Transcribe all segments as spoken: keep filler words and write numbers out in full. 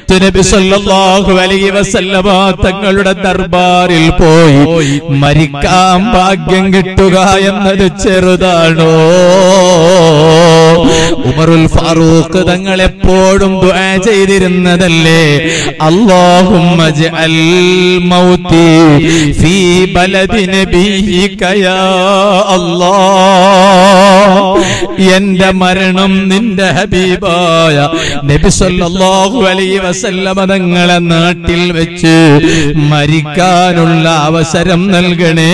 മുത്തുനബി സല്ലല്ലാഹു അലൈഹി വസല്ലമ തങ്ങളുടെ ദർബാറിൽ പോയി മരിക്കാൻ ഭാഗ്യം കിട്ടുക എന്നത് ചെറുതാണോ? ഉമറുൽ ഫാറൂഖ് തങ്ങൾ എപ്പോഴും ദുആ ചെയ്തിരുന്നതല്ലേ, അല്ലാഹുമ്മ ജഅൽ മൗതി ഫീ ബലദി നബിയിക യാ അല്ലാഹ്, എന്റെ മരണം നിന്റെ ഹബീബായ നബി സല്ലല്ലാഹു അലൈഹി വസല്ലമ തങ്ങളെ നാട്ടിൽ വെച്ച് മരിക്കാനുള്ള അവസരം നൽകണേ.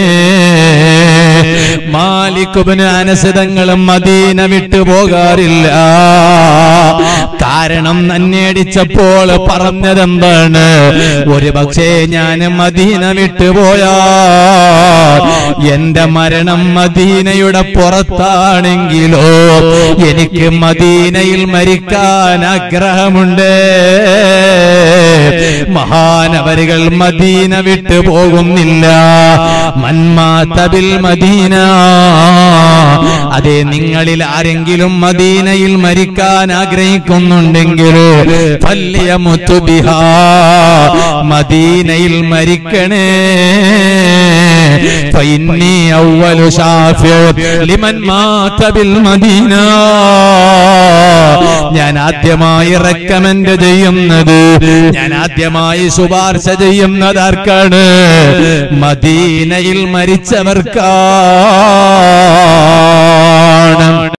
മാലിക് ഇബ്നു അനസ് തങ്ങൾ മദീന വിട്ടു പോകാറില്ല. കാരണം അന്വേഷിച്ചപ്പോൾ പറഞ്ഞതെന്താണ്? ഒരു പക്ഷേ ഞാൻ മദീന വിട്ടുപോയാൽ എന്റെ മരണം മദീനയുടെ പുറത്താണെങ്കിലോ എനിക്ക് മദീനയിൽ മരിക്കാൻ ആഗ്രഹമുണ്ട്. മഹാനവരുകൾ മദീന വിട്ടു പോകുന്നില്ല. മൻമാത ബിൽ മദീന, അതെ, നിങ്ങളിൽ ആരെങ്കിലും മദീനയിൽ മരിക്കാൻ ആഗ്രഹിക്കുന്നുണ്ടെങ്കിൽ ഫല്യമുതു ബിഹാ, മദീനയിൽ മരിക്കണേ. ഫഇന്നി അവ്വലു ശാഫിഉ ലിമൻ മാത ബിൽ മദീന, ഞാൻ ആദ്യമായി റെക്കമെൻഡ് ചെയ്യുന്നത്, ഞാൻ ആദ്യമായി ശുപാർശ ചെയ്യുന്നത് ആർക്കാണ്? മദീനയിൽ മരിച്ചവർക്കാ.